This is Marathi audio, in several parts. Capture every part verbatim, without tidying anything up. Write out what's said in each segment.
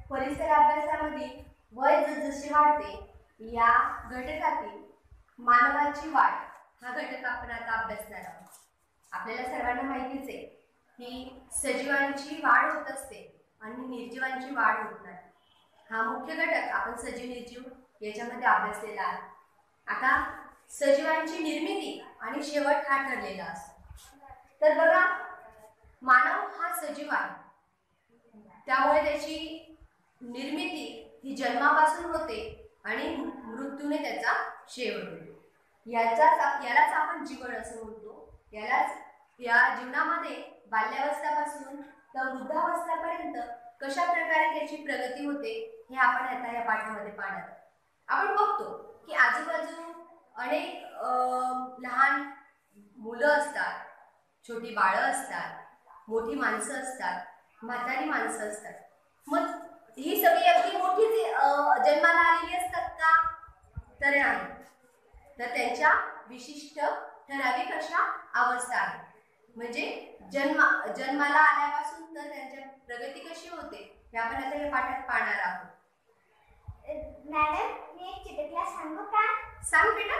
परिसर अभ्यासामध्ये वय जसजशी वाढते या घटकातील मानवाची वाढ हा घटक आपण आता अभ्यासणार आहोत। आपल्याला सर्वांना माहितीच आहे की सजीवांची वाढ होत असते आणि निर्जीवांची वाढ होत नाही। हा मुख्य घटक आपण सजीव निर्जीव याच्यामध्ये अभ्यासलेला आहे। आता सजीवांची निर्मिती आणि शेवट हा ठरलेला असतो। तर बघा, मानव हा सजीव आहे, त्यामुळे त्याची निर्मिती ही जन्मापासून होते आणि मृत्यूने त्याचा शेवट होतो। याचाच यालाच आपण जीवन असं म्हणतो। यालाच या जीवनामध्ये बाल्यावस्थापासून तर वृद्धावस्थापर्यंत कशा प्रकारे त्याची प्रगती होते हे आपण आता या पाठामध्ये पाहणार आहोत। आपण बघतो की आजूबाजू अनेक लहान मुलं असतात, छोटी बाळं असतात, मोठी माणसं असतात, म्हातारी माणसं असतात। मग ही सगळी अगदी मोठीच जन्माला आलेली असतात का? तर नाही, तर त्यांच्या विशिष्ट ठराविक अशा अवस्था आहेत। म्हणजे जन्म जन्माला आल्यापासून तर त्यांची प्रगती कशी होते हे आपण आता या पाठात पाहणार आहोत। मॅडम, मी एक चित्रकला सांगू का? सांग बेटा।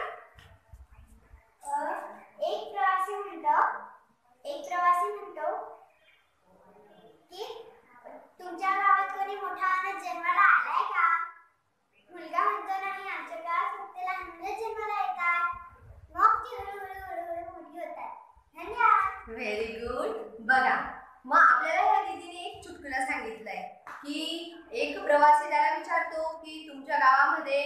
एक प्रवासी म्हणतो एक प्रवासी म्हणतो की तुमच्या गावात कोणी मोठा माणूस जन्माला आलाय का? मुलगा म्हणतो नाही, आमच्या गावात फक्त लहान मुलं जन्माला येतात। मग ती हळूहळू हळूहळू मोठी होतात। धन्यवाद। Very good. बघा, मग आपल्याला या दीदीने एक चुटकुला सांगितलाय की एक प्रवासी त्याला विचारतो की तुमच्या गावामध्ये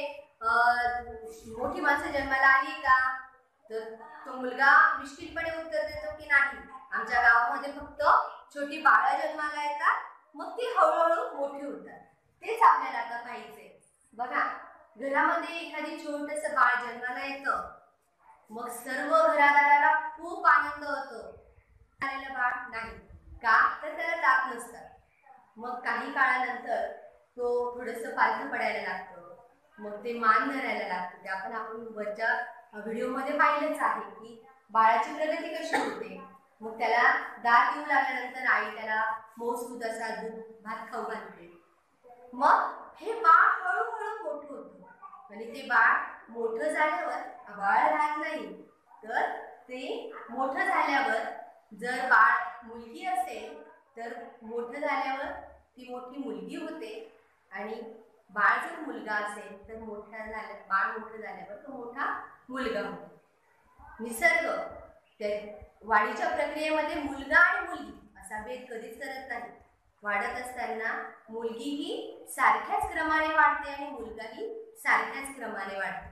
मोठी माणसं जन्माला आली का? तर तो मुलगा निश्चितपणे उत्तर देतो की नाही, आमच्या गावामध्ये फक्त छोटी बाळं जन्माला येतात, मग ती हळूहळू मोठी होतात। तेच आपल्याला आता पाहिजे। बघा, घरामध्ये एखादी छोटंसं बाळ जन्माला येतं, मग सर्व घरादाराला खूप आनंद होतो। आलेलं बाळ नाही का, तर त्याला दात नसतात। मग काही काळानंतर तो थोडंसं पालथं पडायला लागतं, मग ते मान धरायला लागतं। ते आपण आपण वरच्या व्हिडिओमध्ये पाहिलंच आहे की बाळाची प्रगती कशी होते। मग त्याला दात येऊ लागल्यानंतर आई त्याला मऊसूत असा दूध भात खाऊ घालते। मग हे बाळ हळूहळू मोठं होतं आणि ते बाळ मोठं झाल्यावर बाळ राहत नाही, तर ते मोठं झाल्यावर जर बाळ मुलगी असेल तर मोठं झाल्यावर ती मोठी मुलगी होते, आणि बाळ जर मुलगा असेल तर मोठा झाल्या बाळ मोठं झाल्यावर तो मोठा मुलगा होतो। निसर्ग त्या वाढीच्या प्रक्रियेमध्ये मुलगा आणि मुलगी असा भेद कधीच करत नाही। वाढत असताना मुलगी ही सारख्याच क्रमाने वाढते आणि मुलगाही सारख्याच क्रमाने वाढते।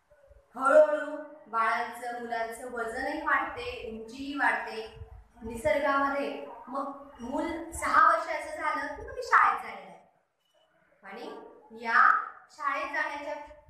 हळूहळू बाळांचं मुलांचं वजनही वाढते, उंचीही वाढते निसर्गामध्ये। मग मूल सहा वर्षाचं झालं की मग शाळेत जायला लागतं, आणि या शाळेत जाण्याच्या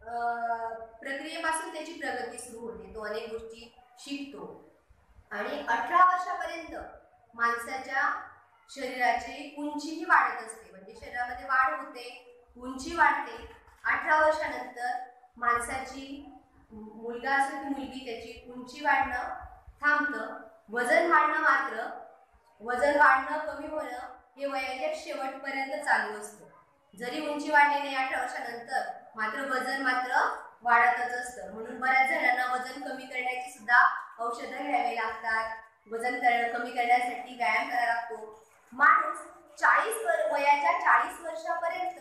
प्रक्रियेपासून त्याची प्रगती सुरू होते। तो अनेक गोष्टी शिकतो आणि अठरा वर्षापर्यंत माणसाच्या शरीराची उंचीही वाढत असते, म्हणजे शरीरामध्ये वाढ होते, उंची वाढते। अठरा वर्षानंतर माणसाची, मुलगा असो की मुलगी, त्याची उंची वाढणं थांबतं। वजन वाढणं मात्र वजन वाढणं कमी होणं हे वयाच्या शेवटपर्यंत चालू असतं। जरी उंची वाढली नाही अठरा वर्षानंतर, मात्र वजन मात्र वाढतच असतं। म्हणून बऱ्याच जणांना वजन कमी करण्याची सुद्धा औषधं घ्यावी लागतात। वजन कमी करण्यासाठी व्यायाम करावा लागतो। माणूस चाळीस वयाच्या चाळीस वर्षापर्यंत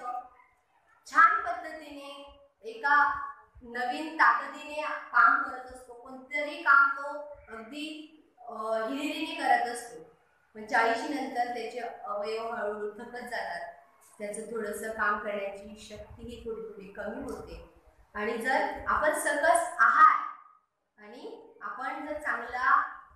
छान पद्धतीने एका नवीन ताकदीने काम करत असतो। कोणतंही काम तो अगदी हिरिरीने करत असतो, पण चाळीशी नंतर त्याचे अवयव हळूहळू थकत जातात, त्याचं थोडंसं काम करण्याची शक्ती ही थोडी थोडी कमी होते। आणि जर आपण सकस आहार आणि आपण जर चांगला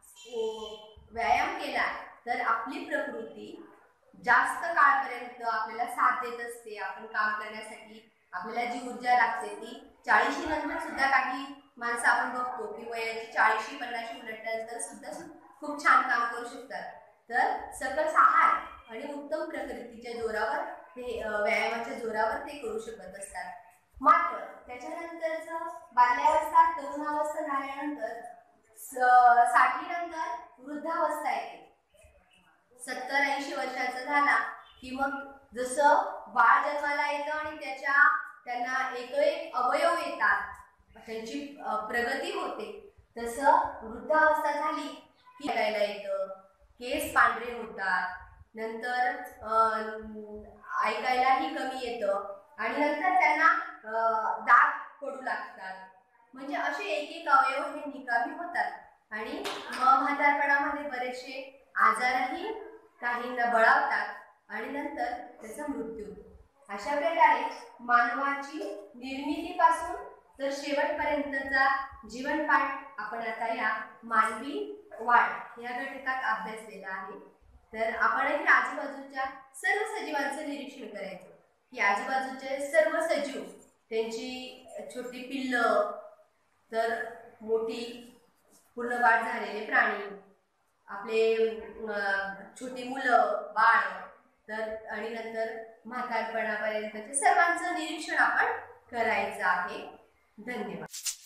व्यायाम केला तर आपली प्रकृती जास्त काळपर्यंत आपल्याला साथ देत असते। आपण काम करण्यासाठी आपल्याला जी ऊर्जा लागते ती चाळीशी नंतर सुद्धा, काही माणसं आपण बघतो की वयाची चाळीशी पन्नाशी उलटल्यानंतर सुद्धा खूप छान काम करू शकतात। तर सकस आहार आणि उत्तम प्रकृतीच्या जोरावर ते व्यायामाच्या जोरावर ते करू शकत असतात। मात्र त्याच्यानंतरचं बाल्यावस्था, तरुणावस्था झाल्यानंतर साठी नंतर वृद्धावस्था येते। सत्तर ऐंशी वर्षाचा झाला की मग जसं बाळ जन्माला येतं आणि त्याच्या त्यांना एक एक अवयव येतात, त्यांची प्रगती होते, तसं वृद्धावस्था झाली की ऐकायला येतं, केस पांढरे होतात, नंतर ऐकायलाही कमी येतं आणि नंतर त्यांना दात पडू लागतात. म्हणजे असे एक एक अवयव हे निकामी होतात आणि मग म्हातारपणामध्ये बरेचसे आजारही काहींना बळावतात आणि नंतर त्याचा मृत्यू होतो. अशा प्रकारे मानवाची निर्मितीपासून तर शेवटपर्यंतचा जीवनपाठ आपण आता या मानवी वाढ या घटकात अभ्यासलेला आहे. तर आपणही आजूबाजूच्या सर्व सजीवांचं निरीक्षण करायचं की आजूबाजूचे सर्व सजीव, त्यांची छोटी पिल्लं, तर मोठी पूर्ण वाढ झालेले प्राणी, आपले छोटी मुलं बाळ, तर आणि नंतर म्हातारपणापर्यंतचे सर्वांचं निरीक्षण आपण करायचं आहे. धन्यवाद.